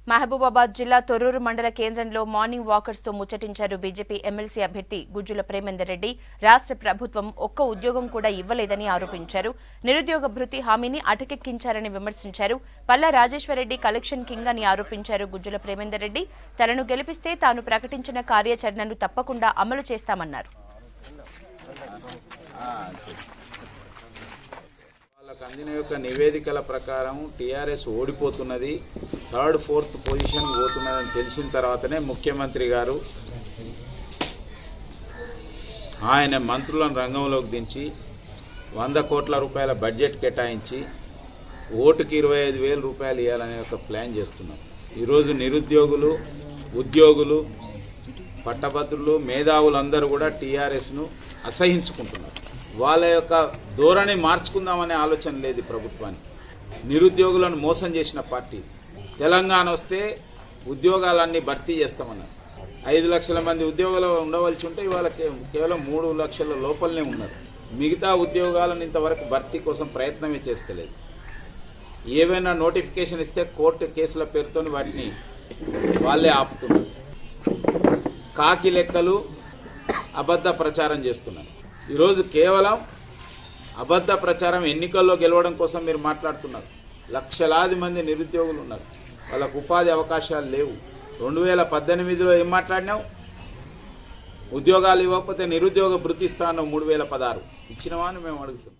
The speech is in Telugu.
మహబూబాబాద్ జిల్లా తొర్రూరు మండల కేంద్రంలో మార్నింగ్ వాకర్స్ తో ముచ్చటించారు బీజేపీ ఎమ్మెల్సీ అభ్యర్థి గుజ్జుల ప్రేమేందర్ రెడ్డి. రాష్ట్ర ప్రభుత్వం ఒక్క ఉద్యోగం కూడా ఇవ్వలేదని ఆరోపించారు. నిరుద్యోగ భృతి హామీని అటకెక్కించారని విమర్శించారు. పల్లా రాజేశ్వరరెడ్డి కలెక్షన్ కింగ్ అని ఆరోపించారు గుజ్జుల ప్రేమేందర్ రెడ్డి. తనను గెలిపిస్తే తాను ప్రకటించిన కార్యాచరణను తప్పకుండా అమలు చేస్తామన్నారు. అందిన యొక్క నివేదికల ప్రకారం టీఆర్ఎస్ ఓడిపోతున్నది, థర్డ్ ఫోర్త్ పొజిషన్ పోతున్నదని తెలిసిన తర్వాతనే ముఖ్యమంత్రి గారు ఆయన మంత్రులను రంగంలోకి దించి 100 కోట్ల రూపాయల బడ్జెట్ కేటాయించి ఓటుకి 25,000 రూపాయలు ఇవ్వాలనే ఒక ప్లాన్ చేస్తున్నారు. ఈరోజు నిరుద్యోగులు, ఉద్యోగులు, పట్టభద్రులు, మేధావులందరూ కూడా టీఆర్ఎస్ను అసహించుకుంటున్నారు. వాళ్ళ యొక్క ధోరణి మార్చుకుందామనే ఆలోచన లేదు ప్రభుత్వానికి. నిరుద్యోగులను మోసం చేసిన పార్టీ. తెలంగాణ వస్తే ఉద్యోగాలన్నీ భర్తీ చేస్తామన్నారు. 5 లక్షల మంది ఉద్యోగాలు ఉండవలసి ఉంటే ఇవాళ కేవలం 3 లక్షల లోపలనే ఉన్నారు. మిగతా ఉద్యోగాలను ఇంతవరకు భర్తీ కోసం ప్రయత్నమే చేస్తలేదు. ఏవైనా నోటిఫికేషన్ ఇస్తే కోర్టు కేసుల పేరుతో వాటిని వాళ్ళే ఆపుతున్నారు. కాకి లెక్కలు, అబద్ధ ప్రచారం చేస్తున్నారు. ఈరోజు కేవలం అబద్ధ ప్రచారం, ఎన్నికల్లో గెలవడం కోసం మీరు మాట్లాడుతున్నారు. లక్షలాది మంది నిరుద్యోగులు ఉన్నారు, వాళ్ళకు ఉపాధి అవకాశాలు లేవు. 2018లో ఏం మాట్లాడినావు? ఉద్యోగాలు ఇవ్వకపోతే నిరుద్యోగ భృతి ఇస్తాను 3016 ఇచ్చినవా అని మేము అడుగుతున్నాం.